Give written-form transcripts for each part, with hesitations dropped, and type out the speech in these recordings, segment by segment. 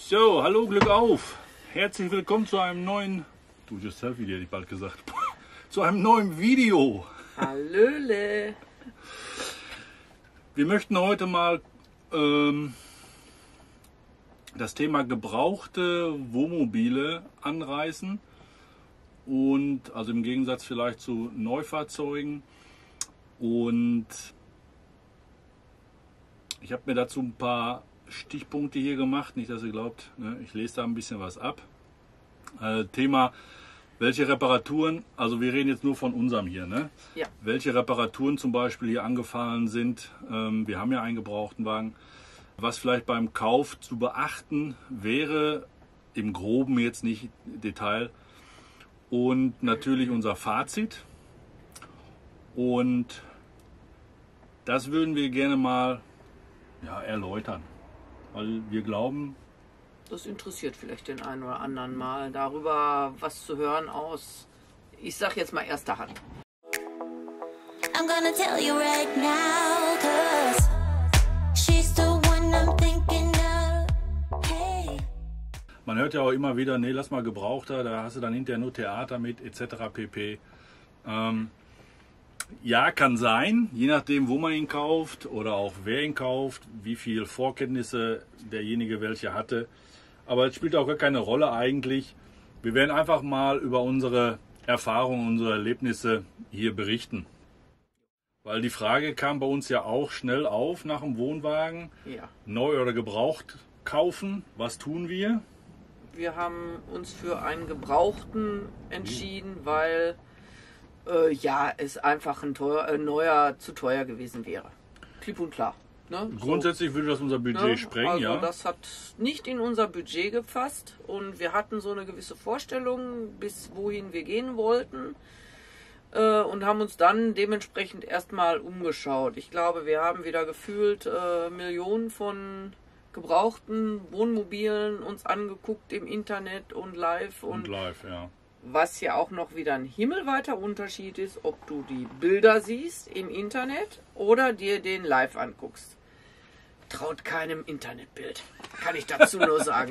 So, hallo, Glück auf! Herzlich willkommen zu einem neuen Do-it-yourself-Video, hätte ich bald gesagt. Zu einem neuen Video. Hallöle! Wir möchten heute mal das Thema gebrauchte Wohnmobile anreißen. Und also im Gegensatz vielleicht zu Neufahrzeugen. Und ich habe mir dazu ein paar Stichpunkte hier gemacht, nicht dass ihr glaubt, ne, ich lese da ein bisschen was ab. Thema, welche Reparaturen, also wir reden jetzt nur von unserem hier, ne? Ja. Welche Reparaturen zum Beispiel hier angefallen sind. Wir haben ja einen gebrauchten Wagen. Was vielleicht beim Kauf zu beachten wäre, im Groben jetzt nicht Detail. Und natürlich unser Fazit. Und das würden wir gerne mal erläutern. Weil wir glauben, Das interessiert vielleicht den einen oder anderen mal, darüber was zu hören aus, ich sag jetzt mal erster Hand. I'm gonna tell you right now, 'cause she's the one I'm thinking of. Hey. man hört ja auch immer wieder, nee, lass mal Gebrauchter, da hast du dann hinterher nur Theater mit etc. pp. Ja, kann sein, je nachdem, wo man ihn kauft oder auch wer ihn kauft, wie viel Vorkenntnisse derjenige welche hatte. Aber es spielt auch gar keine Rolle eigentlich. Wir werden einfach mal über unsere Erfahrungen, unsere Erlebnisse hier berichten. Weil die Frage kam bei uns ja auch schnell auf nach dem Wohnwagen. Ja. Neu oder gebraucht kaufen. Was tun wir? Wir haben uns für einen Gebrauchten entschieden, weil es einfach ein neuer zu teuer gewesen wäre. Klipp und klar. Ne? Grundsätzlich würde das unser Budget Ne? sprengen, Also ja. das hat nicht in unser Budget gepasst und wir hatten so eine gewisse Vorstellung, bis wohin wir gehen wollten und haben uns dann dementsprechend erstmal umgeschaut. Ich glaube, wir haben wieder gefühlt Millionen von gebrauchten Wohnmobilen uns angeguckt im Internet und live Und live, ja. was ja auch noch wieder ein himmelweiter Unterschied ist, ob du die Bilder siehst im Internet oder dir den live anguckst. Traut keinem Internetbild, kann ich dazu nur sagen.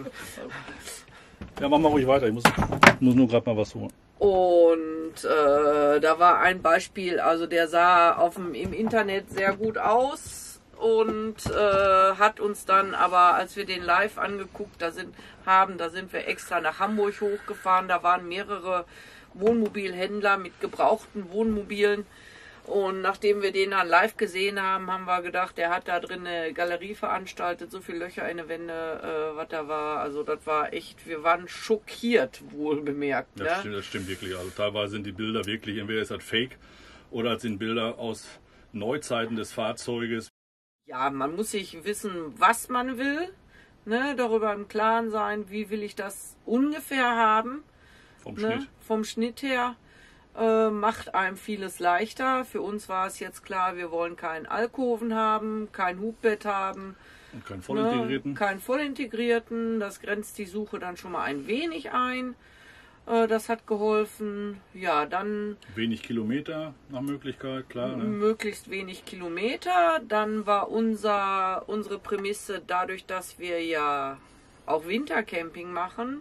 Ja, machen wir ruhig weiter. Ich muss nur gerade mal was holen. Und da war ein Beispiel, also der sah im Internet sehr gut aus und hat uns dann aber, als wir den live angeguckt da sind wir extra nach Hamburg hochgefahren. Da waren mehrere Wohnmobilhändler mit gebrauchten Wohnmobilen. Und nachdem wir den dann live gesehen haben, haben wir gedacht, der hat da drin eine Galerie veranstaltet, so viele Löcher in den Wände, was da war. Also das war echt, wir waren schockiert, wohl bemerkt. Das stimmt wirklich. Also teilweise sind die Bilder wirklich, entweder ist das Fake oder es sind Bilder aus Neuzeiten des Fahrzeuges. Ja, man muss sich wissen, was man will, ne, darüber im Klaren sein, wie will ich das ungefähr haben. Vom Ne, Schnitt. vom Schnitt her macht einem vieles leichter. Für uns war es jetzt klar, wir wollen keinen Alkoven haben, kein Hubbett haben. Und keinen vollintegrierten. Ne, keinen vollintegrierten. Das grenzt die Suche dann schon mal ein wenig ein. Das hat geholfen. Ja, dann Wenig Kilometer nach Möglichkeit, klar. Ne? möglichst wenig Kilometer. Dann war unsere Prämisse, dadurch, dass wir ja auch Wintercamping machen,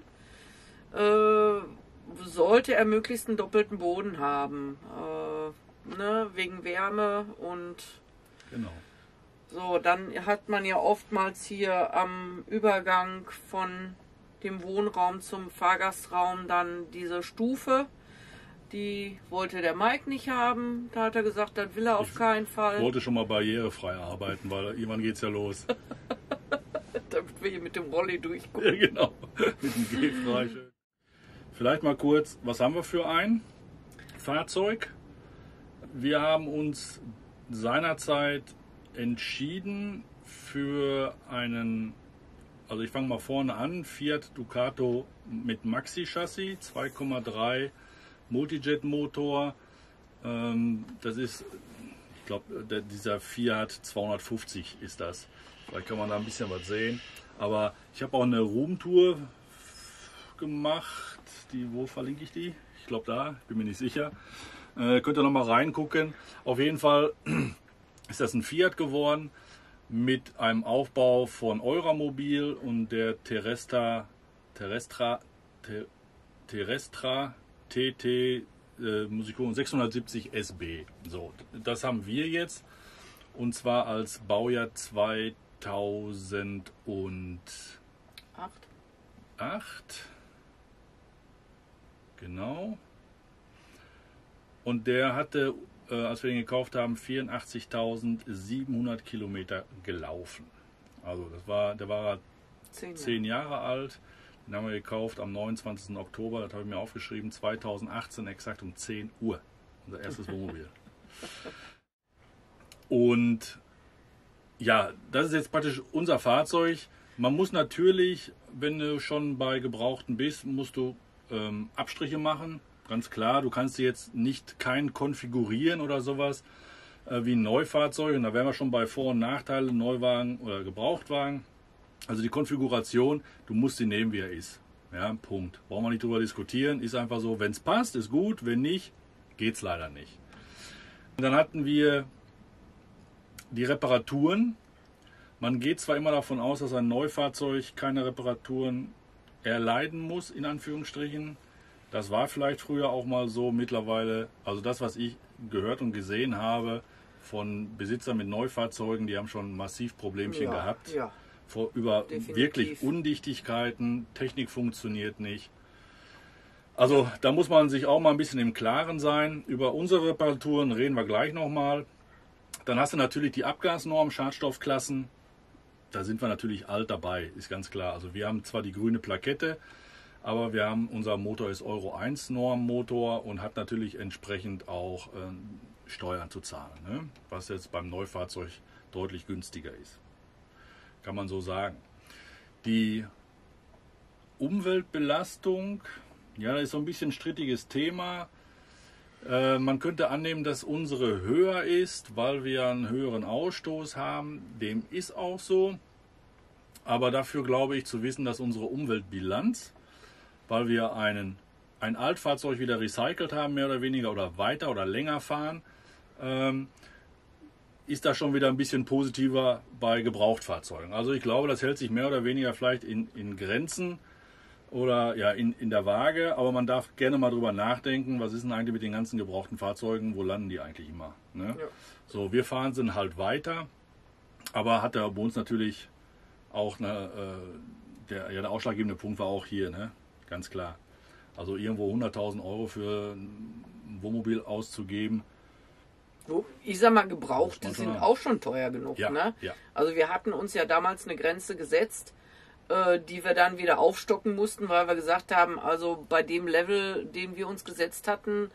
sollte er möglichst einen doppelten Boden haben. Ne, wegen Wärme und Genau. so. Dann hat man ja oftmals hier am Übergang von dem Wohnraum zum Fahrgastraum dann diese Stufe. Die wollte der Mike nicht haben. Da hat er gesagt, das will er auf keinen Fall. Ich wollte schon mal barrierefrei arbeiten, weil irgendwann geht es ja los. Damit wir hier mit dem Rolli durchgucken. Ja, genau. Mit dem Gehfreiche. Vielleicht mal kurz, was haben wir für ein Fahrzeug? Wir haben uns seinerzeit entschieden für einen, also ich fange mal vorne an, Fiat Ducato mit Maxi-Chassis, 2,3 Multijet-Motor. Das ist, ich glaube, dieser Fiat 250 ist das. Vielleicht kann man da ein bisschen was sehen. Aber ich habe auch eine Roomtour gemacht. Wo verlinke ich die? Ich glaube da, bin mir nicht sicher. Könnt ihr noch mal reingucken. Auf jeden Fall ist das ein Fiat geworden. mit einem Aufbau von Euramobil und der Terrestra TT muss ich gucken, 670 SB. So, das haben wir jetzt, und zwar als Baujahr 2008. Genau. Und der hatte, als wir den gekauft haben, 84.700 Kilometer gelaufen. Also der war 10 Jahre alt. Den haben wir gekauft am 29. Oktober, das habe ich mir aufgeschrieben, 2018, exakt um 10 Uhr. Unser erstes Wohnmobil. Und ja, das ist jetzt praktisch unser Fahrzeug. Man muss natürlich, wenn du schon bei Gebrauchten bist, musst du Abstriche machen. Ganz klar, du kannst jetzt keinen konfigurieren oder sowas wie ein Neufahrzeug. Und da wären wir schon bei Vor- und Nachteilen, Neuwagen oder Gebrauchtwagen. Also die Konfiguration, du musst sie nehmen, wie er ist. Ja, Punkt. Brauchen wir nicht drüber diskutieren. Ist einfach so, wenn es passt, ist gut. Wenn nicht, geht es leider nicht. Und dann hatten wir die Reparaturen. Man geht zwar immer davon aus, dass ein Neufahrzeug keine Reparaturen erleiden muss, in Anführungsstrichen. Das war vielleicht früher auch mal so. Mittlerweile, also das, was ich gehört und gesehen habe von Besitzern mit Neufahrzeugen, die haben schon massiv Problemchen gehabt. Ja. Über wirklich Undichtigkeiten, Technik funktioniert nicht. Also da muss man sich auch mal ein bisschen im Klaren sein. Über unsere Reparaturen reden wir gleich nochmal. Dann hast du natürlich die Abgasnorm, Schadstoffklassen. Da sind wir natürlich alt dabei, ist ganz klar. Also wir haben zwar die grüne Plakette, aber unser Motor ist Euro 1 Normmotor und hat natürlich entsprechend auch Steuern zu zahlen, ne? Was jetzt beim Neufahrzeug deutlich günstiger ist. Kann man so sagen. Die Umweltbelastung, ja, das ist so ein bisschen ein strittiges Thema. Man könnte annehmen, dass unsere höher ist, weil wir einen höheren Ausstoß haben. Dem ist auch so. Aber dafür glaube ich zu wissen, dass unsere Umweltbilanz, weil wir ein Altfahrzeug wieder recycelt haben, mehr oder weniger, oder weiter oder länger fahren, ist das schon wieder ein bisschen positiver bei Gebrauchtfahrzeugen. Also ich glaube, das hält sich mehr oder weniger vielleicht in Grenzen oder ja in der Waage, aber man darf gerne mal drüber nachdenken, was ist denn eigentlich mit den ganzen gebrauchten Fahrzeugen, wo landen die eigentlich immer? Ne? Ja. So, wir fahren sie halt weiter, aber hat ja bei uns natürlich auch der ausschlaggebende Punkt war auch hier, ne? Ganz klar. Also irgendwo 100.000 Euro für ein Wohnmobil auszugeben. Ich sag mal, Gebrauchte sind auch schon teuer genug. Ja, ne? Ja. Also wir hatten uns ja damals eine Grenze gesetzt, die wir dann wieder aufstocken mussten, weil wir gesagt haben, also bei dem Level, den wir uns gesetzt hatten,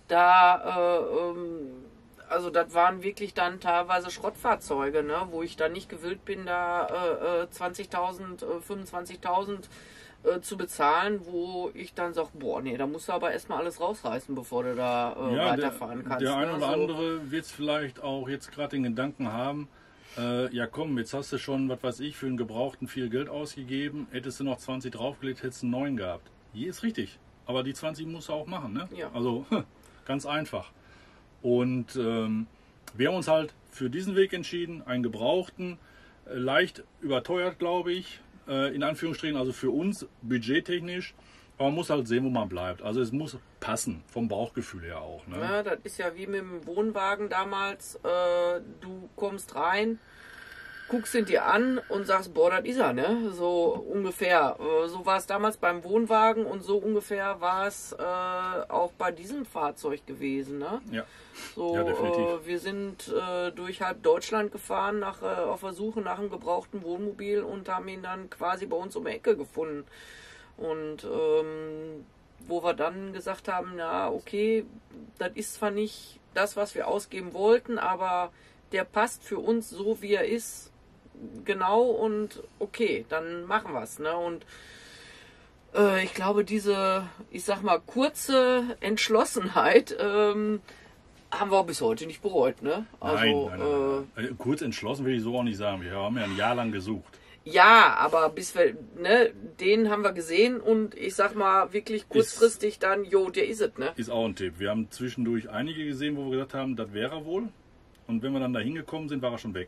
also das waren wirklich dann teilweise Schrottfahrzeuge, ne? Wo ich dann nicht gewillt bin, da 20.000, 25.000 zu bezahlen, wo ich dann sage, boah, nee, da musst du aber erstmal alles rausreißen, bevor du da weiterfahren kannst. Der eine oder andere wird es vielleicht auch jetzt gerade den Gedanken haben, ja komm, jetzt hast du schon, was weiß ich, für einen Gebrauchten viel Geld ausgegeben, hättest du noch 20 draufgelegt, hättest du einen neuen gehabt. Hier ist richtig, aber die 20 musst du auch machen, ne? Ja. Also ganz einfach. Und wir haben uns halt für diesen Weg entschieden, einen Gebrauchten, leicht überteuert, glaube ich, in Anführungsstrichen, also für uns budgettechnisch, aber man muss halt sehen, wo man bleibt. Also es muss passen, vom Bauchgefühl her auch. Ne? Ja, das ist ja wie mit dem Wohnwagen damals. Du kommst rein, guckst ihn dir an und sagst, boah, das ist er, ne? So ungefähr. So war es damals beim Wohnwagen und so ungefähr war es auch bei diesem Fahrzeug gewesen, ne? Ja. So, ja, definitiv. Wir sind durch halb Deutschland gefahren auf der Suche nach einem gebrauchten Wohnmobil und haben ihn dann quasi bei uns um die Ecke gefunden. Und wo wir dann gesagt haben, na okay, das ist zwar nicht das, was wir ausgeben wollten, aber der passt für uns so, wie er ist, genau, und okay, dann machen wir es. Ne? Und ich glaube, diese, ich sag mal, kurze Entschlossenheit haben wir auch bis heute nicht bereut. Ne? Also, nein. Kurz entschlossen will ich so auch nicht sagen. Wir haben ja ein Jahr lang gesucht. Ja, aber bis wir, ne, den haben wir gesehen und ich sag mal wirklich kurzfristig dann, jo, der ist es, ne? Ist auch ein Tipp. Wir haben zwischendurch einige gesehen, wo wir gesagt haben, das wäre er wohl. Und wenn wir dann da hingekommen sind, war er schon weg.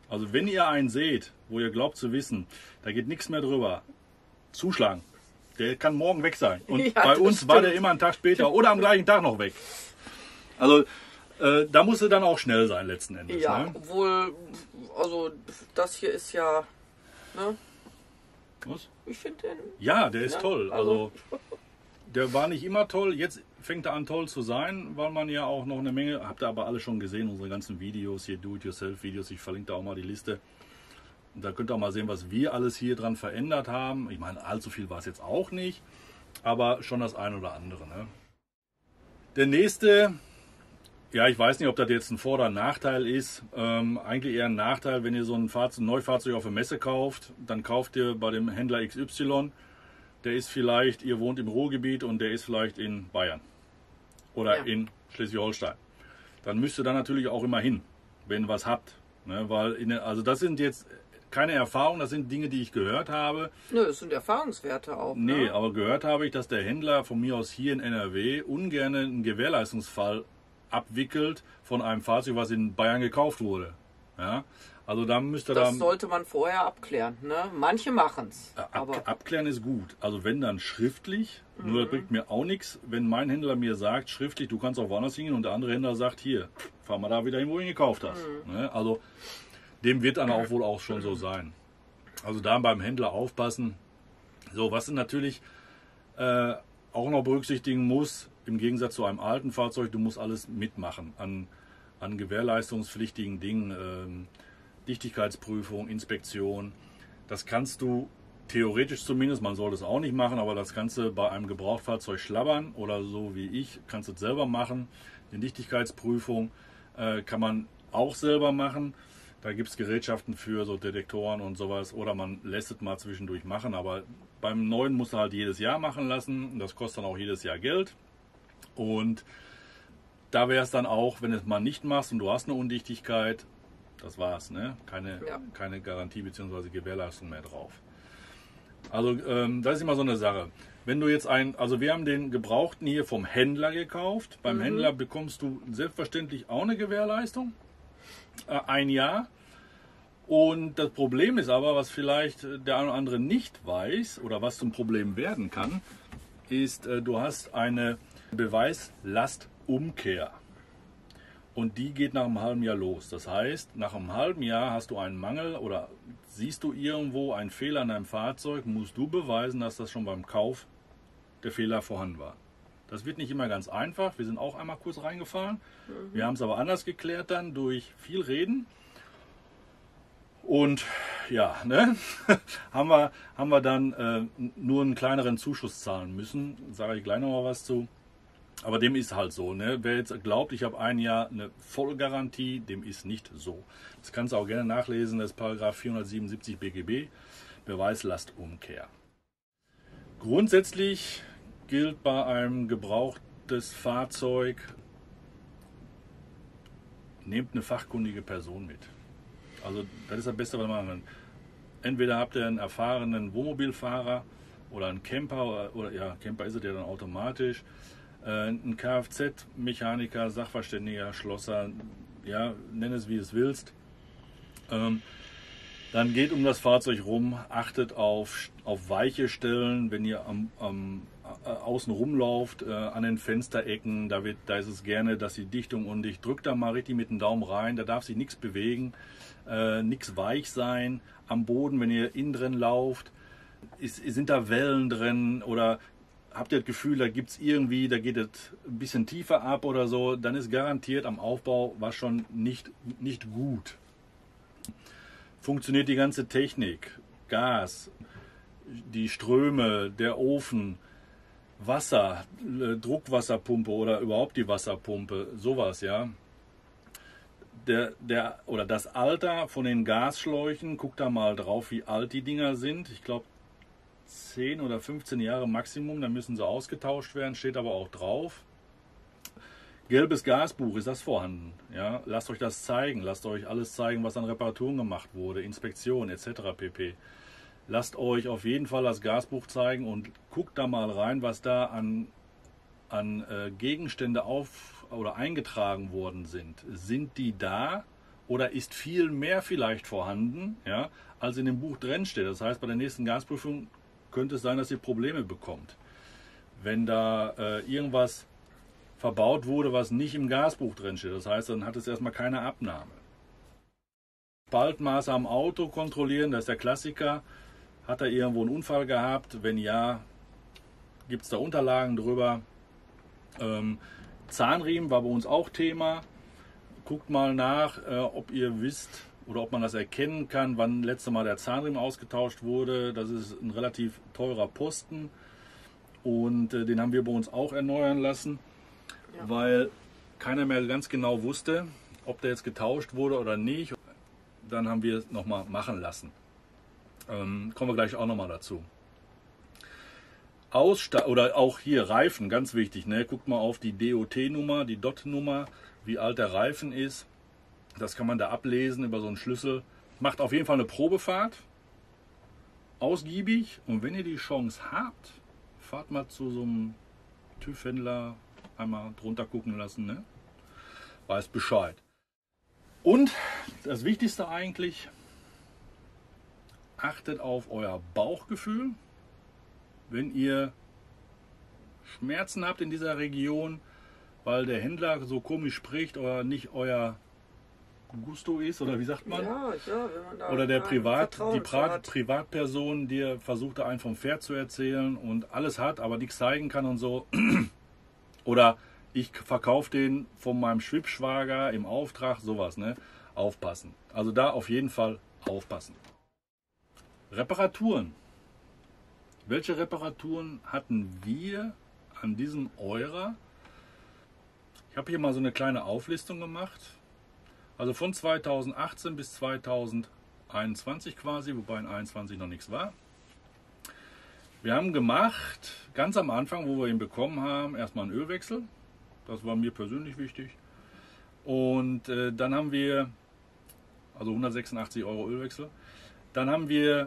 Also wenn ihr einen seht, wo ihr glaubt zu wissen, da geht nichts mehr drüber, zuschlagen. Der kann morgen weg sein. Und Ja, bei das uns war der stimmt. immer einen Tag später oder am gleichen Tag noch weg. Also da musst du dann auch schnell sein letzten Endes. Ja, Ne? obwohl, also das hier ist ja, ne? Was? Ich finde den, Ja, der ist Ja, toll. also- Also der war nicht immer toll. Jetzt fängt er an toll zu sein, weil man ja auch noch eine Menge, habt ihr aber alle schon gesehen, unsere ganzen Videos hier, Do-it-yourself-Videos. Ich verlinke da auch mal die Liste. Und da könnt ihr auch mal sehen, was wir alles hier dran verändert haben. Ich meine, allzu viel war es jetzt auch nicht, aber schon das ein oder andere. Ne? Der nächste, ja, ich weiß nicht, ob das jetzt ein Vor- oder ein Nachteil ist. Eigentlich eher ein Nachteil, wenn ihr so ein Neufahrzeug auf der Messe kauft, dann kauft ihr bei dem Händler XY. Der ist vielleicht, ihr wohnt im Ruhrgebiet und der ist vielleicht in Bayern oder Ja. in Schleswig-Holstein. Dann müsst ihr da natürlich auch immer hin, wenn ihr was habt. Ne? Weil also das sind jetzt keine Erfahrungen, das sind Dinge, die ich gehört habe. nö, es sind Erfahrungswerte auch. Nee, Ne? aber gehört habe ich, dass der Händler von mir aus hier in NRW ungern einen Gewährleistungsfall abwickelt von einem Fahrzeug, was in Bayern gekauft wurde. Ja? Also da müsst ihr Das sollte man vorher abklären. Ne? Manche machen es. Aber abklären ist gut. Also wenn dann schriftlich, nur das bringt mir auch nichts, wenn mein Händler mir sagt, schriftlich, du kannst auch woanders hingehen und der andere Händler sagt, hier, fahr mal da wieder hin, wo du ihn gekauft hast. Ne? Also dem wird dann auch wohl auch schon so sein. Also da beim Händler aufpassen. So, was du natürlich auch noch berücksichtigen muss, im Gegensatz zu einem alten Fahrzeug, du musst alles mitmachen an gewährleistungspflichtigen Dingen, Dichtigkeitsprüfung, Inspektion. Das kannst du theoretisch zumindest, man soll das auch nicht machen, aber das kannst du bei einem Gebrauchtfahrzeug schlabbern oder so wie ich, kannst du es selber machen. Die Dichtigkeitsprüfung kann man auch selber machen. Da gibt es Gerätschaften für so Detektoren und sowas oder man lässt es mal zwischendurch machen, aber beim neuen musst du halt jedes Jahr machen lassen. Das kostet dann auch jedes Jahr Geld. Und da wäre es dann auch, wenn du es mal nicht machst und du hast eine Undichtigkeit, das war's, ne? Keine Garantie bzw. Gewährleistung mehr drauf. Also das ist immer so eine Sache. Wenn du jetzt also wir haben den Gebrauchten hier vom Händler gekauft. Beim Händler bekommst du selbstverständlich auch eine Gewährleistung. Ein Jahr. Und das Problem ist aber, was vielleicht der eine oder andere nicht weiß oder was zum Problem werden kann, ist, du hast eine Beweislastumkehr. Und die geht nach einem halben Jahr los. Das heißt, nach einem halben Jahr hast du einen Mangel oder siehst du irgendwo einen Fehler an deinem Fahrzeug, musst du beweisen, dass das schon beim Kauf der Fehler vorhanden war. Das wird nicht immer ganz einfach. Wir sind auch einmal kurz reingefallen. Wir haben es aber anders geklärt dann durch viel Reden. Und ja, ne, haben wir dann nur einen kleineren Zuschuss zahlen müssen. Sage ich gleich noch mal was zu. Aber dem ist halt so. Ne? Wer jetzt glaubt, ich habe ein Jahr eine Vollgarantie, dem ist nicht so. Das kannst du auch gerne nachlesen. Das ist Paragraph 477 BGB, Beweislastumkehr. Grundsätzlich gilt bei einem gebrauchtes Fahrzeug, nehmt eine fachkundige Person mit. Also das ist das Beste, was man machen kann. Entweder habt ihr einen erfahrenen Wohnmobilfahrer oder einen Camper, oder ja, Camper ist es ja dann automatisch, ein Kfz-Mechaniker, Sachverständiger, Schlosser, ja, nenn es wie es willst. Dann geht um das Fahrzeug rum, achtet auf weiche Stellen, wenn ihr außen rumlauft, an den Fensterecken, da ist es gerne, dass die Dichtung undicht. Drückt da mal richtig mit dem Daumen rein, da darf sich nichts bewegen, nichts weich sein. Am Boden, wenn ihr innen drin lauft, sind da Wellen drin oder habt ihr das Gefühl, da geht es ein bisschen tiefer ab oder so, dann ist garantiert am Aufbau was schon nicht gut. Funktioniert die ganze Technik, Gas, die Ströme, der Ofen, Wasser, Druckwasserpumpe oder überhaupt die Wasserpumpe, sowas, ja. Oder das Alter von den Gasschläuchen, guckt da mal drauf, wie alt die Dinger sind. Ich glaube 10 oder 15 Jahre Maximum, dann müssen sie ausgetauscht werden, steht aber auch drauf. Gelbes Gasbuch, ist das vorhanden? Ja? Lasst euch das zeigen, lasst euch alles zeigen, was an Reparaturen gemacht wurde, Inspektion etc. pp. Lasst euch auf jeden Fall das Gasbuch zeigen und guckt da mal rein, was da an Gegenstände eingetragen worden sind. Sind die da oder ist viel mehr vielleicht vorhanden, ja, als in dem Buch drin steht. Das heißt, bei der nächsten Gasprüfung könnte es sein, dass ihr Probleme bekommt. Wenn da irgendwas verbaut wurde, was nicht im Gasbuch drin steht. Das heißt, dann hat es erstmal keine Abnahme. Spaltmaße am Auto kontrollieren, das ist der Klassiker. Hat er irgendwo einen Unfall gehabt? Wenn ja, gibt es da Unterlagen drüber? Zahnriemen war bei uns auch Thema. Guckt mal nach, ob ihr wisst oder ob man das erkennen kann, wann letzte Mal der Zahnriemen ausgetauscht wurde. Das ist ein relativ teurer Posten und den haben wir bei uns auch erneuern lassen, weil keiner mehr ganz genau wusste, ob der jetzt getauscht wurde oder nicht. Dann haben wir es nochmal machen lassen. Kommen wir gleich auch nochmal dazu. Oder auch hier Reifen, ganz wichtig. Ne? Guckt mal auf die DOT-Nummer, die DOT-Nummer, wie alt der Reifen ist. Das kann man da ablesen über so einen Schlüssel. Macht auf jeden Fall eine Probefahrt. Ausgiebig. Und wenn ihr die Chance habt, fahrt mal zu so einem TÜV-Händler, einmal drunter gucken lassen. Ne? Weiß Bescheid. Und das Wichtigste eigentlich, achtet auf euer Bauchgefühl. Wenn ihr Schmerzen habt in dieser Region, weil der Händler so komisch spricht oder nicht euer Gusto ist, oder wie sagt man? Ja, wenn man da oder die Privatperson, die versucht, einen vom Pferd zu erzählen und alles hat, aber nichts zeigen kann und so. Oder ich verkaufe den von meinem Schwibschwager im Auftrag, sowas, ne? Aufpassen. Also da auf jeden Fall aufpassen. Reparaturen. Welche Reparaturen hatten wir an diesem Eurer? Ich habe hier mal so eine kleine Auflistung gemacht. Also von 2018 bis 2021 quasi, wobei in 2021 noch nichts war. Wir haben gemacht, ganz am Anfang, wo wir ihn bekommen haben, erstmal einen Ölwechsel. Das war mir persönlich wichtig. Und dann haben wir, also 186 € Ölwechsel. Dann haben wir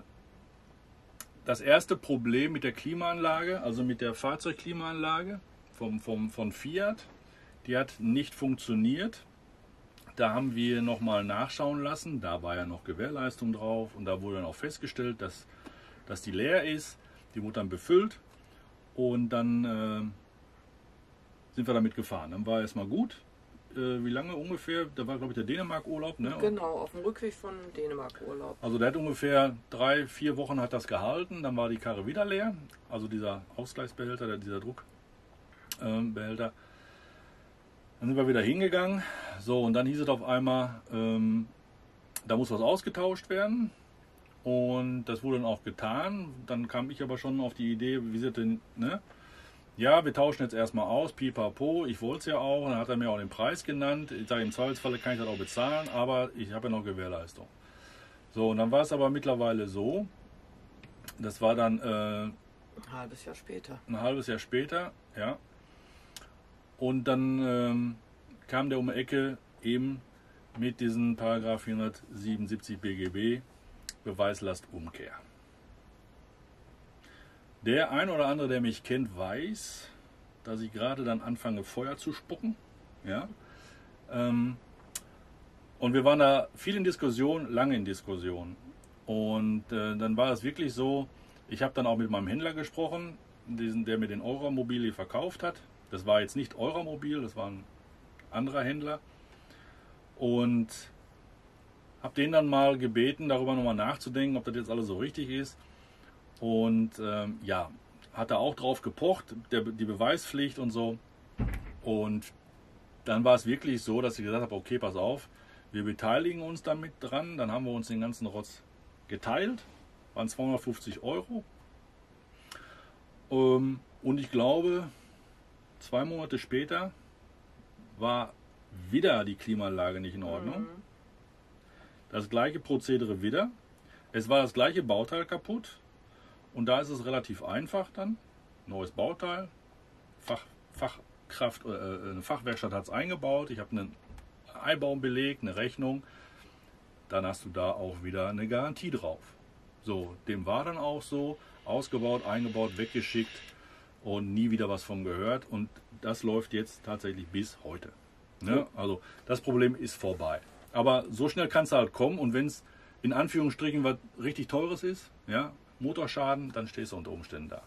das erste Problem mit der Klimaanlage, also mit der Fahrzeugklimaanlage von Fiat. Die hat nicht funktioniert. Da haben wir nochmal nachschauen lassen. Da war ja noch Gewährleistung drauf und da wurde dann auch festgestellt, dass die leer ist. Die wurde dann befüllt und dann sind wir damit gefahren. Dann war erstmal gut. Wie lange ungefähr? Da war, glaube ich, der Dänemark-Urlaub. Ne? Genau, auf dem Rückweg von Dänemark-Urlaub. Also der hat ungefähr 3-4 Wochen hat das gehalten. Dann war die Karre wieder leer. Also dieser Ausgleichsbehälter, dieser Druckbehälter. Dann sind wir wieder hingegangen. So, und dann hieß es auf einmal, da muss was ausgetauscht werden. Und das wurde dann auch getan. Dann kam ich aber schon auf die Idee, wie sie denn, ne? Ja, wir tauschen jetzt erstmal aus, pipapo, ich wollte es ja auch, dann hat er mir auch den Preis genannt. Ich sage, im Zweifelsfalle kann ich das auch bezahlen, aber ich habe ja noch Gewährleistung. So, und dann war es aber mittlerweile so, das war dann ein halbes Jahr später. Ein halbes Jahr später, ja. Und dann kam der um die Ecke eben mit diesem Paragraph 477 BGB, Beweislastumkehr. Der ein oder andere, der mich kennt, weiß, dass ich gerade dann anfange, Feuer zu spucken. Ja? Und wir waren da viel in Diskussion, lange in Diskussion. Und dann war es wirklich so, ich habe dann auch mit meinem Händler gesprochen, der mir den Euromobil verkauft hat. Das war jetzt nicht Euromobil, das war ein anderer Händler. Und habe den dann mal gebeten, darüber nochmal nachzudenken, ob das jetzt alles so richtig ist. Und ja, hat er auch drauf gepocht, die Beweispflicht und so. Und dann war es wirklich so, dass ich gesagt habe, okay, pass auf, wir beteiligen uns damit dran. Dann haben wir uns den ganzen Rotz geteilt, waren 250 €. Und ich glaube, 2 Monate später war wieder die Klimaanlage nicht in Ordnung. Das gleiche Prozedere wieder. Es war das gleiche Bauteil kaputt. Und da ist es relativ einfach dann. Neues Bauteil. Eine Fachwerkstatt hat es eingebaut. Ich habe einen Einbau belegt, eine Rechnung. Dann hast du da auch wieder eine Garantie drauf. So, dem war dann auch so. Ausgebaut, eingebaut, weggeschickt und nie wieder was von gehört. Und das läuft jetzt tatsächlich bis heute. Ne? Also das Problem ist vorbei. Aber so schnell kann es halt kommen und wenn es in Anführungsstrichen was richtig Teures ist, ja, Motorschaden, dann stehst du unter Umständen da.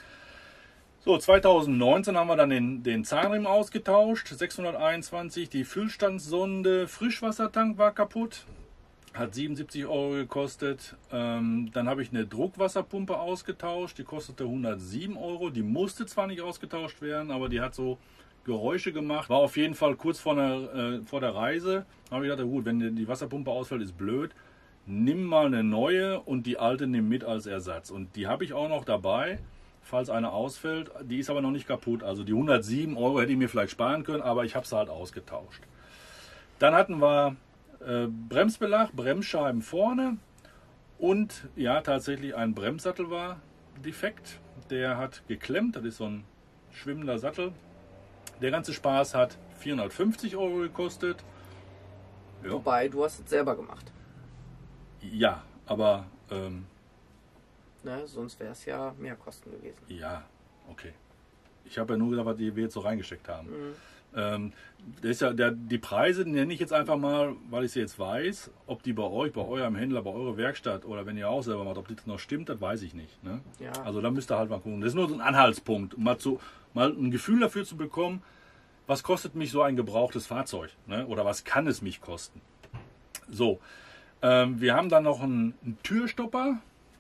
So, 2019 haben wir dann den Zahnriemen ausgetauscht, 621, die Füllstandssonde, Frischwassertank war kaputt, hat 77 Euro gekostet. Dann habe ich eine Druckwasserpumpe ausgetauscht, die kostete 107 Euro, die musste zwar nicht ausgetauscht werden, aber die hat so Geräusche gemacht, war auf jeden Fall kurz vor der Reise, da habe ich gedacht, gut, wenn die Wasserpumpe ausfällt, ist blöd, nimm mal eine neue und die alte nimm mit als Ersatz und die habe ich auch noch dabei. Falls eine ausfällt, die ist aber noch nicht kaputt. Also die 107 Euro hätte ich mir vielleicht sparen können, aber ich habe sie halt ausgetauscht. Dann hatten wir Bremsbelag, Bremsscheiben vorne und ja, tatsächlich ein Bremssattel war defekt. Der hat geklemmt, das ist so ein schwimmender Sattel. Der ganze Spaß hat 450 Euro gekostet. Ja. Wobei, du hast es selber gemacht. Ja, aber... Ne? Sonst wäre es ja mehr Kosten gewesen. Ja, okay. Ich habe ja nur gesagt, was wir jetzt so reingesteckt haben. Das ist ja die Preise nenne ich jetzt einfach mal, weil ich sie jetzt weiß, ob die bei euch, bei eurem Händler, bei eurer Werkstatt oder wenn ihr auch selber macht, ob das noch stimmt, das weiß ich nicht. Ne? Ja. Also da müsst ihr halt mal gucken. Das ist nur so ein Anhaltspunkt, um mal ein Gefühl dafür zu bekommen, was kostet mich so ein gebrauchtes Fahrzeug, ne? Oder was kann es mich kosten. So, wir haben dann noch einen Türstopper.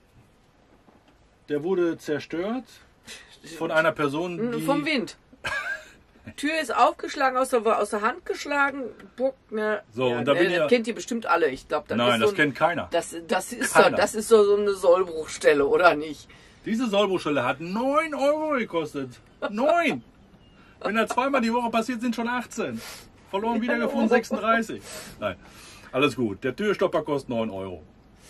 Der wurde zerstört von einer Person, die... Vom Wind. Tür ist aufgeschlagen, aus der Hand geschlagen. Ne, so, ja, und da bin das kennt ihr bestimmt alle. Ich glaube, das Nein, ist das kennt keiner. Das ist so eine Sollbruchstelle, oder nicht? Diese Sollbruchstelle hat 9 Euro gekostet. 9! Wenn das zweimal die Woche passiert, sind schon 18. Verloren, wiedergefunden, 36. Nein, alles gut. Der Türstopper kostet 9 Euro.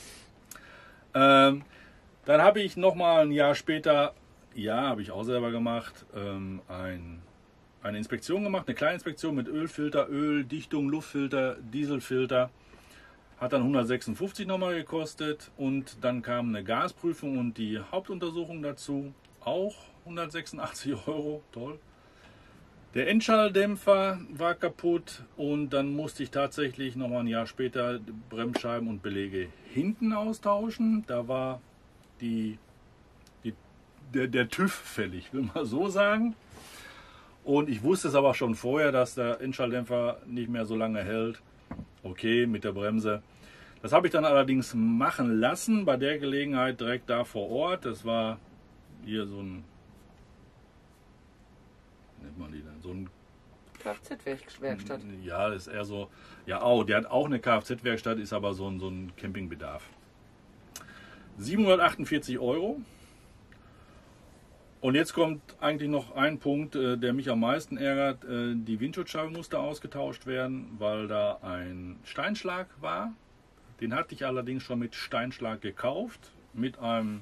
Dann habe ich nochmal ein Jahr später, ja, habe ich auch selber gemacht, eine Inspektion gemacht, eine kleine Inspektion mit Ölfilter, Öldichtung, Luftfilter, Dieselfilter. Hat dann 156 nochmal gekostet und dann kam eine Gasprüfung und die Hauptuntersuchung dazu, auch 186 Euro, toll. Der Endschalldämpfer war kaputt und dann musste ich tatsächlich nochmal ein Jahr später Bremsscheiben und Belege hinten austauschen. Da war der TÜV fällig, will man so sagen. Und ich wusste es aber schon vorher, dass der Endschalldämpfer nicht mehr so lange hält. Okay, mit der Bremse. Das habe ich dann allerdings machen lassen, bei der Gelegenheit direkt da vor Ort. Das war hier so ein, nennt man die denn, so ein Kfz-Werkstatt. Ja, das ist eher so, ja auch, der hat auch eine Kfz-Werkstatt, ist aber so ein Campingbedarf. 748 Euro. Und jetzt kommt eigentlich noch ein Punkt, der mich am meisten ärgert. Die Windschutzscheibe musste ausgetauscht werden, weil da ein Steinschlag war. Den hatte ich allerdings schon mit Steinschlag gekauft, mit einem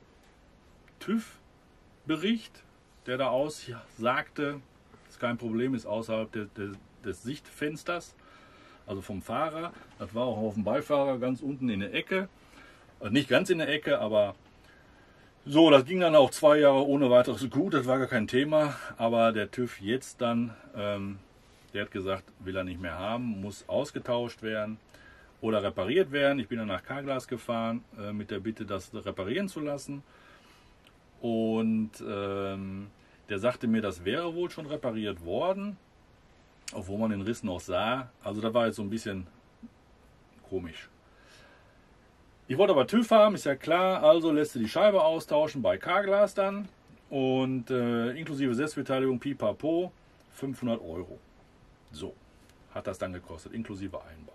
TÜV-Bericht, der da aussagte, ist kein Problem, ist außerhalb des Sichtfensters, also vom Fahrer. Das war auch auf dem Beifahrer ganz unten in der Ecke. Also nicht ganz in der Ecke, aber so, das ging dann auch 2 Jahre ohne weiteres gut, das war gar kein Thema. Aber der TÜV jetzt dann, der hat gesagt, will er nicht mehr haben, muss ausgetauscht werden oder repariert werden. Ich bin dann nach Carglass gefahren mit der Bitte, das reparieren zu lassen. Und der sagte mir, das wäre wohl schon repariert worden, obwohl man den Riss noch sah. Also da war jetzt so ein bisschen komisch. Ich wollte aber TÜV haben, ist ja klar, also lässt du die Scheibe austauschen bei Carglass dann und inklusive Selbstbeteiligung Pipapo 500 Euro. So, hat das dann gekostet, inklusive Einbau.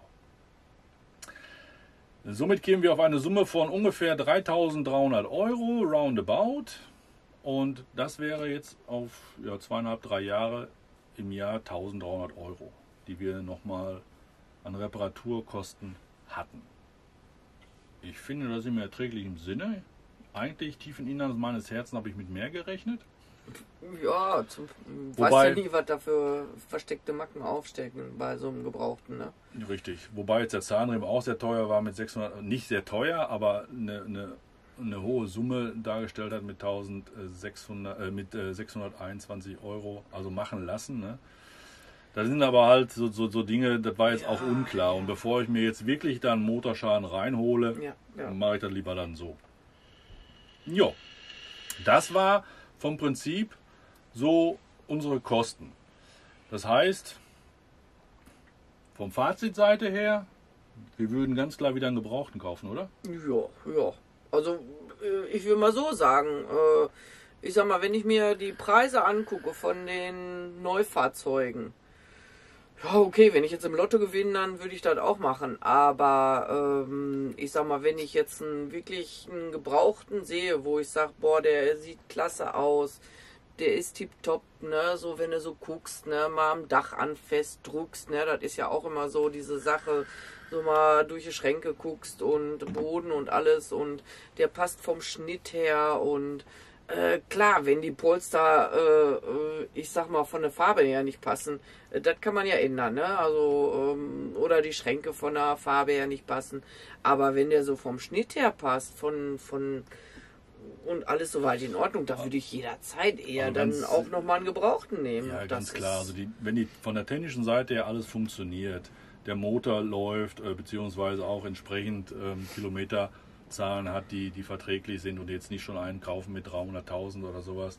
Somit kämen wir auf eine Summe von ungefähr 3.300 Euro, roundabout. Und das wäre jetzt auf 2,5, 3 Jahre im Jahr 1.300 Euro, die wir nochmal an Reparaturkosten hatten. Ich finde das im erträglichen Sinne. Eigentlich tief im Inneren meines Herzens habe ich mit mehr gerechnet. Ja, weiß ja nie, was da für versteckte Macken aufstecken bei so einem Gebrauchten. Ne? Richtig. Wobei jetzt der Zahnriemen auch sehr teuer war mit 600, nicht sehr teuer, aber eine hohe Summe dargestellt hat mit 621 Euro, also machen lassen. Ne? Da sind aber halt so Dinge, das war jetzt Ja, auch unklar. Und bevor ich mir jetzt wirklich dann Motorschaden reinhole, Ja. mache ich das lieber dann so. Jo, das war vom Prinzip so unsere Kosten. Das heißt, vom Fazitseite her, wir würden ganz klar wieder einen Gebrauchten kaufen, oder? Ja. Also ich will mal so sagen, ich sag mal, wenn ich mir die Preise angucke von den Neufahrzeugen, ja okay, wenn ich jetzt im Lotto gewinne, dann würde ich das auch machen. Aber ich sag mal, wenn ich jetzt wirklich einen Gebrauchten sehe, wo ich sage, boah, der sieht klasse aus, der ist tipptopp, ne, so wenn du so guckst, ne, mal am Dach anfest drückst, ne, das ist ja auch immer so diese Sache, so mal durch die Schränke guckst und Boden und alles und der passt vom Schnitt her und klar, wenn die Polster, ich sag mal, von der Farbe her nicht passen, das kann man ja ändern, ne? Also, oder die Schränke von der Farbe her nicht passen. Aber wenn der so vom Schnitt her passt, von und alles soweit in Ordnung, da würde ich jederzeit eher Also dann ganz- auch nochmal einen Gebrauchten nehmen. Ja, Das ganz klar. ist- Also wenn die von der technischen Seite her alles funktioniert, der Motor läuft, beziehungsweise auch entsprechend Kilometerzahlen hat, die verträglich sind und jetzt nicht schon einen kaufen mit 300.000 oder sowas.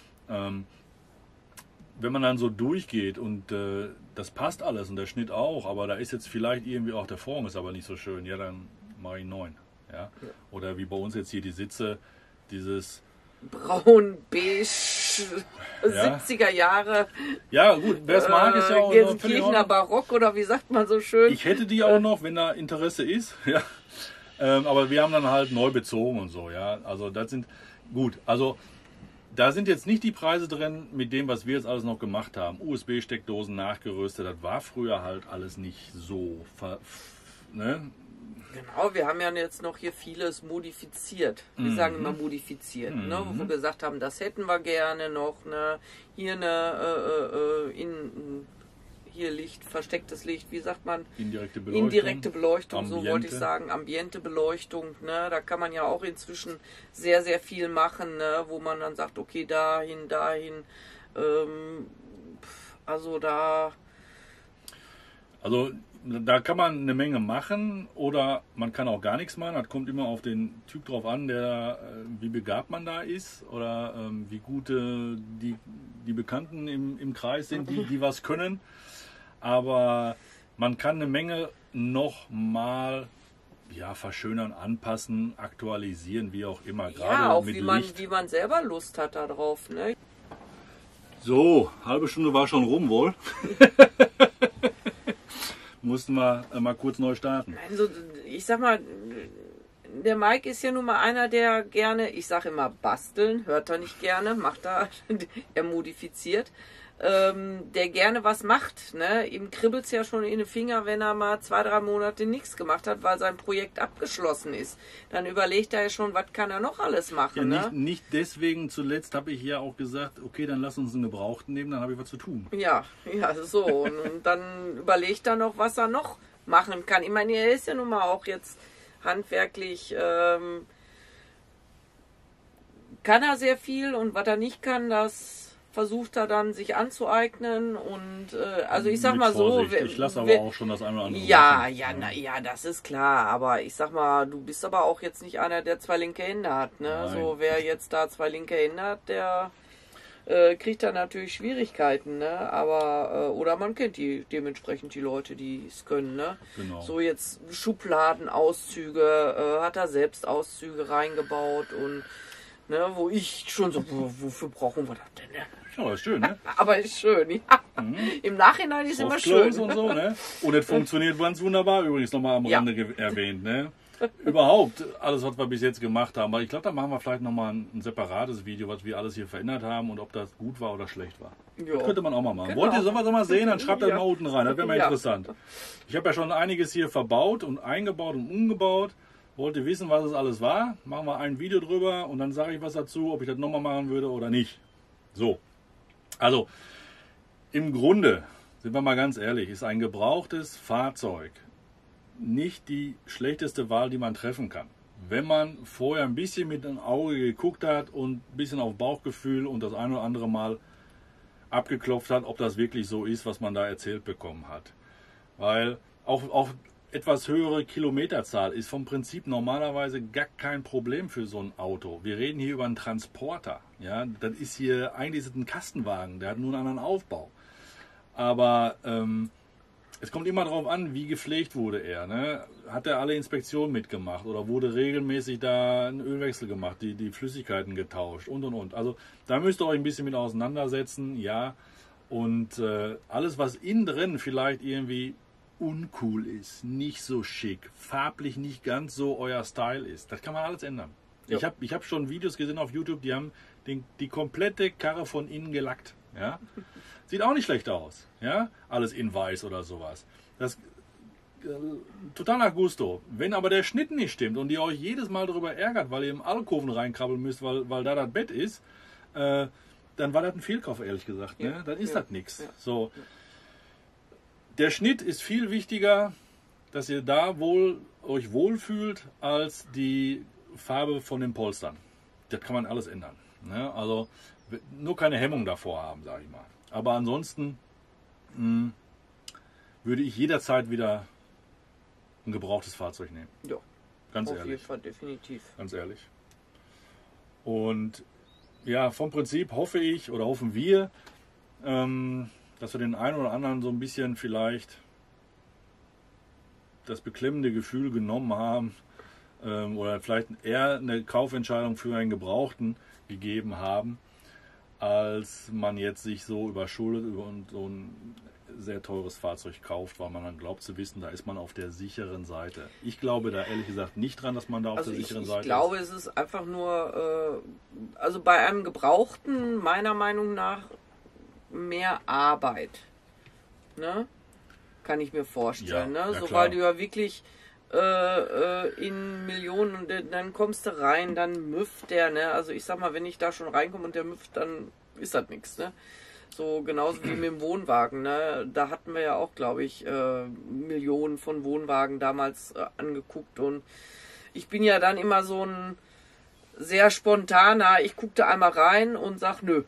Wenn man dann so durchgeht und das passt alles und der Schnitt auch, aber da ist jetzt vielleicht irgendwie auch der Form ist aber nicht so schön, ja, dann mache ich 9. Ja? Oder wie bei uns jetzt hier die Sitze, dieses Braun, beige, Ja. 70er Jahre, ja gut, wer es mag, ist ja auch völlig in Gelsenkirchener Ordnung. Barock oder wie sagt man so schön? Ich hätte die auch noch, wenn da Interesse ist. Ja. Aber wir haben dann halt neu bezogen und so. Ja. Also das sind gut. Also da sind jetzt nicht die Preise drin mit dem, was wir jetzt alles noch gemacht haben. USB-Steckdosen nachgerüstet. Das war früher halt alles nicht so. Ne? Genau, wir haben ja jetzt noch hier vieles modifiziert. Wir sagen immer modifiziert, ne? Wo wir gesagt haben, das hätten wir gerne noch, ne? Hier hier Licht, verstecktes Licht, wie sagt man? Indirekte Beleuchtung. Indirekte Beleuchtung, so Ambiente. wollte ich sagen, Ambientebeleuchtung, ne? Da kann man ja auch inzwischen sehr, sehr viel machen, ne? Wo man dann sagt, okay, dahin. Also da, Also da kann man eine Menge machen oder man kann auch gar nichts machen. Das kommt immer auf den Typ drauf an, wie begabt man da ist oder wie gut die Bekannten im Kreis sind, die was können. Aber man kann eine Menge nochmal verschönern, anpassen, aktualisieren, wie auch immer. Gerade ja, auch mit wie man, Licht. wie man selber Lust hat da drauf, ne? So, halbe Stunde war schon rum wohl. Mussten wir mal kurz neu starten. Also, ich sag mal, der Mike ist ja nun mal einer, der gerne, ich sag immer basteln, hört er nicht gerne, macht er, er modifiziert, der gerne was macht, ne? Ihm kribbelt's ja schon in den Finger, wenn er mal 2-3 Monate nichts gemacht hat, weil sein Projekt abgeschlossen ist. Dann überlegt er ja schon, was kann er noch alles machen, Ja, ne? nicht deswegen, zuletzt habe ich ja auch gesagt, okay, dann lass uns einen Gebrauchten nehmen, dann habe ich was zu tun. Ja, so. Und dann überlegt er noch, was er noch machen kann. Ich meine, er ist ja nun mal auch jetzt handwerklich, kann er sehr viel und was er nicht kann, das versucht er dann sich anzueignen und also ich sag Mit mal so, Vorsicht. Ich lasse aber auch schon das eine oder andere ja, machen. das ist klar, aber ich sag mal, du bist aber auch jetzt nicht einer, der 2 linke Hände hat, ne? Nein. So, wer jetzt da 2 linke Hände hat, der kriegt da natürlich Schwierigkeiten, ne? Aber, oder man kennt dementsprechend die Leute, die es können, ne? Genau. So jetzt Schubladenauszüge, hat er selbst Auszüge reingebaut und, ne, wo ich schon so, wofür brauchen wir das denn, ne? Ja, ist schön, ne? Aber ist schön, ja. Im Nachhinein ist immer Soft schön. Close und so, ne? Und es funktioniert ganz wunderbar, übrigens nochmal am Ja. Rande erwähnt, ne? Überhaupt, alles, was wir bis jetzt gemacht haben. Aber ich glaube, da machen wir vielleicht nochmal ein separates Video, was wir alles hier verändert haben und ob das gut war oder schlecht war. Ja. Das könnte man auch mal machen. Genau. Sollen wir das mal sehen? Dann schreibt das Ja. mal unten rein. Das wäre mal Ja. interessant. Ich habe ja schon einiges hier verbaut und eingebaut und umgebaut. Wollte wissen, was es alles war. Machen wir ein Video drüber und dann sage ich was dazu, ob ich das nochmal machen würde oder nicht. So. Also, im Grunde, sind wir mal ganz ehrlich, ist ein gebrauchtes Fahrzeug nicht die schlechteste Wahl, die man treffen kann. Wenn man vorher ein bisschen mit dem Auge geguckt hat und ein bisschen auf Bauchgefühl und das eine oder andere Mal abgeklopft hat, ob das wirklich so ist, was man da erzählt bekommen hat. Weil auch etwas höhere Kilometerzahl ist vom Prinzip normalerweise gar kein Problem für so ein Auto. Wir reden hier über einen Transporter. Ja? Das ist hier eigentlich ein Kastenwagen, der hat nur einen anderen Aufbau. Aber es kommt immer darauf an, wie gepflegt wurde er. Ne? Hat er alle Inspektionen mitgemacht oder wurde regelmäßig da ein Ölwechsel gemacht, die Flüssigkeiten getauscht und. Also da müsst ihr euch ein bisschen mit auseinandersetzen, ja. Und alles, was innen drin vielleicht irgendwie uncool ist, nicht so schick, farblich nicht ganz so euer Style ist, das kann man alles ändern. Ja. Ich hab schon Videos gesehen auf YouTube, die haben die komplette Karre von innen gelackt. Ja? Sieht auch nicht schlecht aus. Ja? Alles in weiß oder sowas. Das total nach Gusto. Wenn aber der Schnitt nicht stimmt und ihr euch jedes Mal darüber ärgert, weil ihr im Alkoven reinkrabbeln müsst, weil da das Bett ist, dann war das ein Fehlkauf, ehrlich gesagt. Ne? Ja. Dann ist das nichts. Ja. So. Der Schnitt ist viel wichtiger, dass ihr da euch wohlfühlt, als die Farbe von den Polstern. Das kann man alles ändern. Ne? Also nur keine Hemmung davor haben, sage ich mal. Aber ansonsten würde ich jederzeit wieder ein gebrauchtes Fahrzeug nehmen. Ja, ganz ehrlich. Auf jeden Fall, definitiv. Ganz ehrlich. Und ja, vom Prinzip hoffe ich oder hoffen wir, dass wir den einen oder anderen so ein bisschen vielleicht das beklemmende Gefühl genommen haben oder vielleicht eher eine Kaufentscheidung für einen Gebrauchten gegeben haben, als man jetzt sich so überschuldet und so ein sehr teures Fahrzeug kauft, weil man dann glaubt zu wissen, da ist man auf der sicheren Seite. Ich glaube da ehrlich gesagt nicht dran, dass man da auf der sicheren Seite ist. Ich glaube, es ist einfach nur, also bei einem Gebrauchten meiner Meinung nach mehr Arbeit. Ne? Kann ich mir vorstellen. Ja, ne? ja, so, klar. weil du ja wirklich in Millionen und dann kommst du rein, dann müfft der. Ne? Also ich sag mal, wenn ich da schon reinkomme und der müfft, dann ist das nichts. Ne? So genauso wie mit dem Wohnwagen. Ne? Da hatten wir ja auch, glaube ich, Millionen von Wohnwagen damals angeguckt. Und ich bin ja dann immer so ein sehr spontaner. Ich guckte einmal rein und sag nö.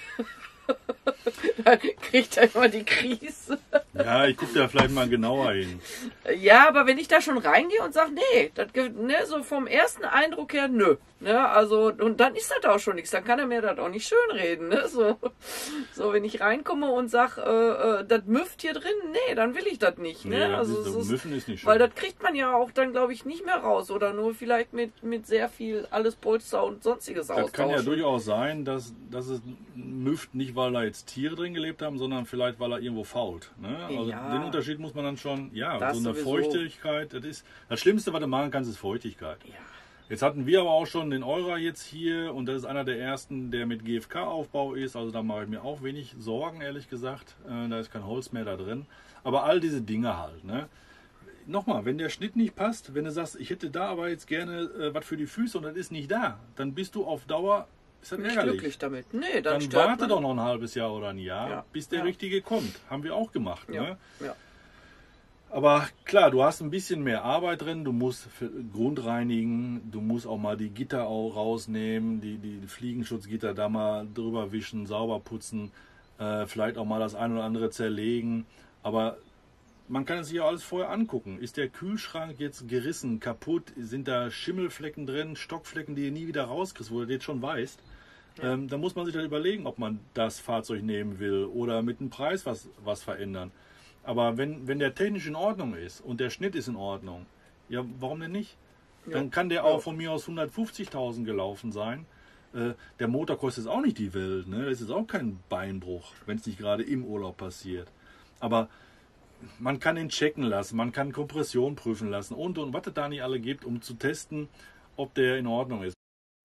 Dann kriegt er immer die Krise. Ja, ich gucke da vielleicht mal genauer hin. Ja, aber wenn ich da schon reingehe und sage, nee, das, ne, so vom ersten Eindruck her, nö. Ne, also, und dann ist das auch schon nichts. Dann kann er mir das auch nicht schönreden. Ne? So, wenn ich reinkomme und sage, das müfft hier drin, nee, dann will ich das nicht. Ne? Nee, also, so müffen ist nicht schön. weil das kriegt man ja auch dann, glaube ich, nicht mehr raus. Oder nur vielleicht mit sehr viel alles Polster und sonstiges Das austauschen. kann ja durchaus sein, dass es müfft, nicht weil da jetzt Tiere drin gelebt haben, sondern vielleicht weil er irgendwo fault. Ne? Also Ja. den Unterschied muss man dann schon, ja, Das so eine sowieso. Feuchtigkeit, das Schlimmste, was du machen kannst, ist Feuchtigkeit. Ja. Jetzt hatten wir aber auch schon den Eurer jetzt hier und das ist einer der ersten, der mit GFK-Aufbau ist, also da mache ich mir auch wenig Sorgen, ehrlich gesagt. Da ist kein Holz mehr da drin. Aber all diese Dinge halt. Ne? Nochmal, wenn der Schnitt nicht passt, wenn du sagst, ich hätte da aber jetzt gerne was für die Füße und das ist nicht da, dann bist du auf Dauer, ist das Nicht ärgerlich. glücklich damit. Nee, dann Dann stört warte man. doch noch ein halbes Jahr oder ein Jahr, Ja. bis der Ja. Richtige kommt. Haben wir auch gemacht. Ja. Ne? Ja. Aber klar, du hast ein bisschen mehr Arbeit drin, du musst Grund reinigen, du musst auch mal die Gitter auch rausnehmen, die Fliegenschutzgitter da mal drüber wischen, sauber putzen, vielleicht auch mal das ein oder andere zerlegen. Aber man kann es sich ja alles vorher angucken. Ist der Kühlschrank jetzt gerissen, kaputt? Sind da Schimmelflecken drin, Stockflecken, die du nie wieder rauskriegst, wo du jetzt schon weißt? Ja. Da muss man sich dann überlegen, ob man das Fahrzeug nehmen will oder mit dem Preis was verändern. Aber wenn der technisch in Ordnung ist und der Schnitt ist in Ordnung, ja, warum denn nicht? Dann kann der auch von mir aus 150.000 gelaufen sein. Der Motor kostet jetzt auch nicht die Welt. Ne? Das ist jetzt auch kein Beinbruch, wenn es nicht gerade im Urlaub passiert. Aber man kann ihn checken lassen, man kann Kompression prüfen lassen und was es da nicht alle gibt, um zu testen, ob der in Ordnung ist.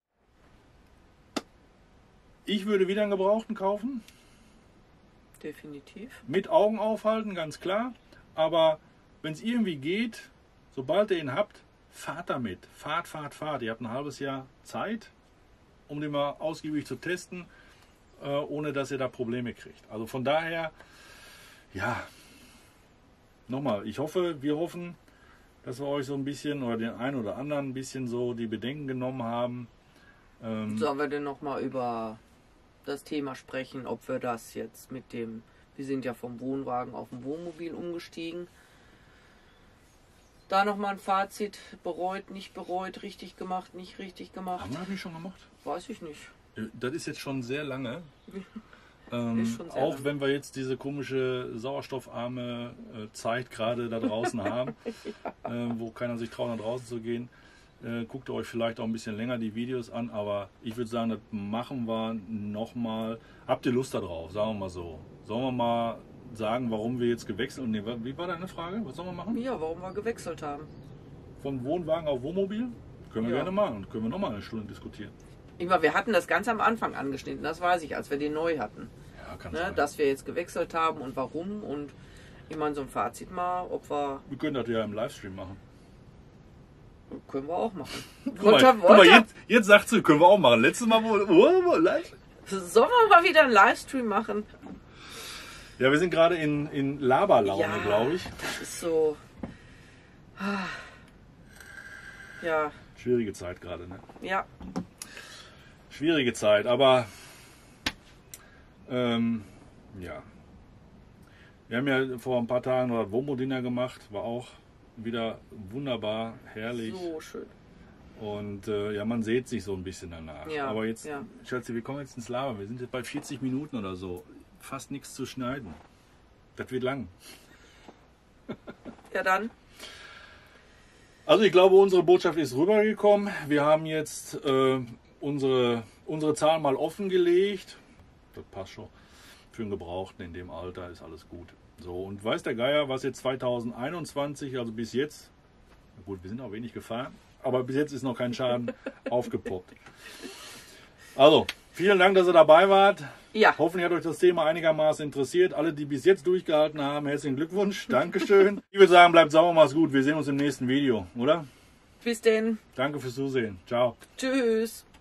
Ich würde wieder einen Gebrauchten kaufen. Definitiv. Mit Augen aufhalten, ganz klar. Aber wenn es irgendwie geht, sobald ihr ihn habt, fahrt damit. Fahrt. Ihr habt ein halbes Jahr Zeit, um den mal ausgiebig zu testen, ohne dass ihr da Probleme kriegt. Also von daher, ja, nochmal, wir hoffen, dass wir euch so ein bisschen oder den einen oder anderen ein bisschen so die Bedenken genommen haben. Sollen wir denn nochmal über das Thema sprechen, ob wir das jetzt mit dem, wir sind ja vom Wohnwagen auf dem Wohnmobil umgestiegen. Da nochmal ein Fazit, bereut, nicht bereut, richtig gemacht, nicht richtig gemacht. Haben wir das nicht schon gemacht? Weiß ich nicht. Das ist jetzt schon sehr lange. Ist schon sehr auch lange. wenn wir jetzt diese komische sauerstoffarme Zeit gerade da draußen haben, wo keiner sich traut, nach draußen zu gehen, guckt ihr euch vielleicht auch ein bisschen länger die Videos an, aber ich würde sagen, das machen wir nochmal. Habt ihr Lust darauf, sagen wir mal so. Sollen wir mal sagen, warum wir jetzt gewechselt haben? Nee, wie war deine Frage? Was sollen wir machen? Ja, warum wir gewechselt haben. Von Wohnwagen auf Wohnmobil? Können wir Ja. gerne machen. Können wir nochmal eine Stunde diskutieren. Wir hatten das ganz am Anfang angeschnitten, das weiß ich, als wir den neu hatten. Ja, kann Ne, sein. dass wir jetzt gewechselt haben und warum und ich meine so ein Fazit mal, ob wir, Wir können das ja im Livestream machen. können wir auch machen. Guck mal, jetzt sagst du, können wir auch machen. Letztes Mal live. Sollen wir mal wieder einen Livestream machen? Ja, wir sind gerade in Laberlaune, glaube ich. Das ist so. Ja, Schwierige Zeit gerade, ne? ja. Schwierige Zeit, aber ja. Wir haben ja vor ein paar Tagen das Womo-Dinner gemacht, war auch wieder wunderbar, herrlich. So schön. Und ja, man sieht sich so ein bisschen danach. Ja, aber jetzt, ja. Schatzi, wir kommen jetzt ins Labern. Wir sind jetzt bei 40 Minuten oder so. Fast nichts zu schneiden. Das wird lang. Ja, dann. Also ich glaube, unsere Botschaft ist rübergekommen. Wir haben jetzt unsere Zahlen mal offengelegt. Das passt schon. Für einen Gebrauchten in dem Alter ist alles gut. So, und weiß der Geier, was jetzt 2021, also bis jetzt, gut, wir sind auch wenig gefahren, aber bis jetzt ist noch kein Schaden aufgepoppt. Also, vielen Dank, dass ihr dabei wart. Ja. Hoffentlich hat euch das Thema einigermaßen interessiert. Alle, die bis jetzt durchgehalten haben, herzlichen Glückwunsch. Dankeschön. Ich würde sagen, bleibt sauber, macht's gut. Wir sehen uns im nächsten Video, oder? Bis denn. Danke fürs Zusehen. Ciao. Tschüss.